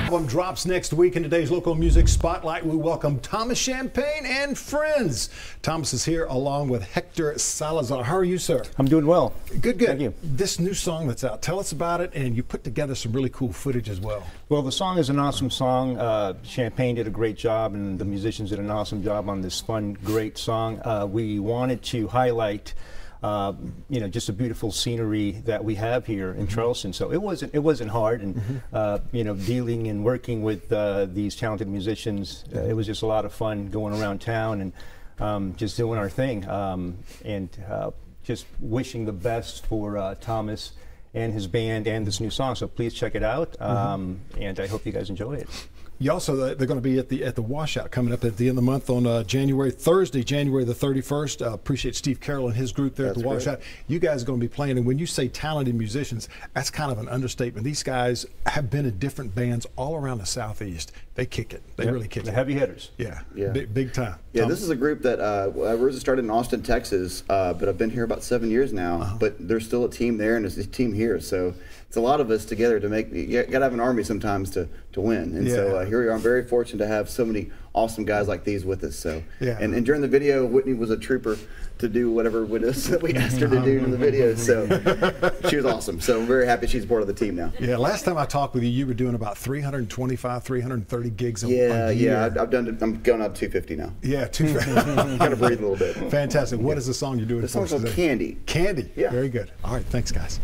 Album drops next week in today's local music spotlight. We welcome Thomas Champagne and friends. Thomas is here along with Hector Salazar. How are you, sir? I'm doing well. Good, good. Thank you. This new song that's out, tell us about it, and you put together some really cool footage as well. Well, the song is an awesome song. Champagne did a great job, and the musicians did an awesome job on this fun, great song. We wanted to highlight you know, just a beautiful scenery that we have here in Charleston. So it wasn't hard, and you know, dealing and working with these talented musicians, it was just a lot of fun going around town and just doing our thing, and just wishing the best for Thomas and his band and this new song. So please check it out, and I hope you guys enjoy it. You also, they're going to be at the Washout coming up at the end of the month on Thursday, January the 31st. Appreciate Steve Carroll and his group there at the Washout. You guys are going to be playing, and when you say talented musicians, that's kind of an understatement. These guys have been in different bands all around the Southeast. They kick it. They really kick it. The heavy hitters. Yeah, yeah. Big time. Yeah, Tom? This is a group that originally started in Austin, Texas, but I've been here about 7 years now. But there's still a team there, and there's a team here. So it's a lot of us together to make. You got to have an army sometimes to win. And so here we are. I'm very fortunate to have so many awesome guys like these with us. So and during the video, Whitney was a trooper to do whatever with us that we asked her to do in the video. So she was awesome. So I'm very happy she's part of the team now. Yeah, last time I talked with you, you were doing about 325, 330 gigs a year. Yeah, I've done it. I'm going up 250 now. Yeah, 250. Got to breathe a little bit. Fantastic. What is the song you're doing? The song's called Candy. Candy. Yeah. Very good. All right, thanks, guys.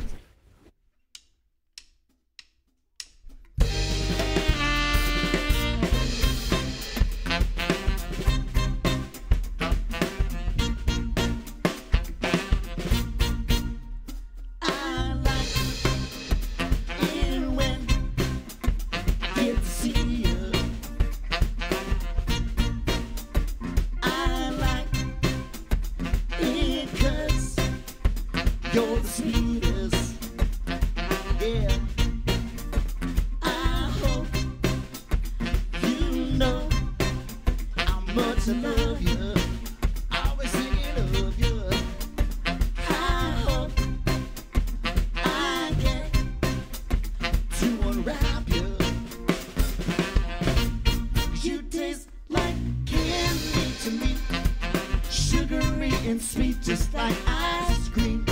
You're the sweetest, yeah. I hope you know how much I love you. Always thinking of you. I hope I get to unwrap you. You taste like candy to me, sugary and sweet, just like ice cream.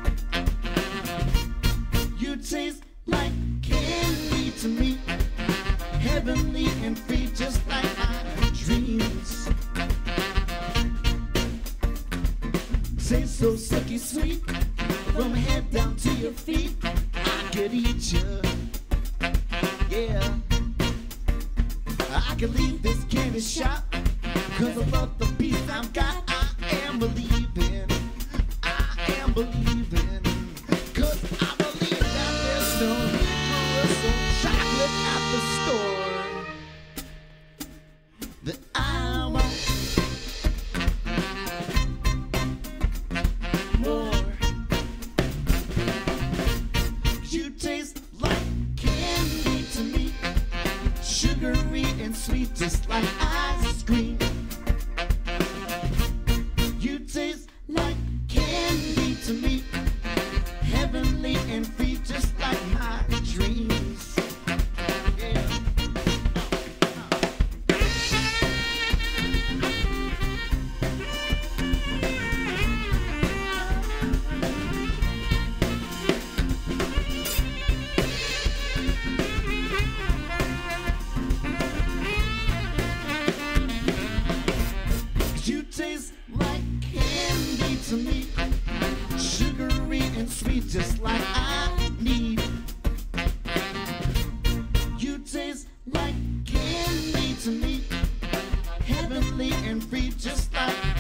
You taste like candy to me, heavenly and free, just like my dreams. Taste so silky sweet, from head down to your feet. I could eat you, yeah. I could leave this candy shop, cause I love the peace I've got. I am believing, I am believing, cause I believe that there's no need for some chocolate at the store that I want more. You taste like candy to me, sugary and sweet, just like ice cream. You taste like candy to me, heavenly and free, just like my dreams. Yeah. You taste like candy to me, sugary and sweet, just like I need. You taste like candy to me, heavenly and free, just like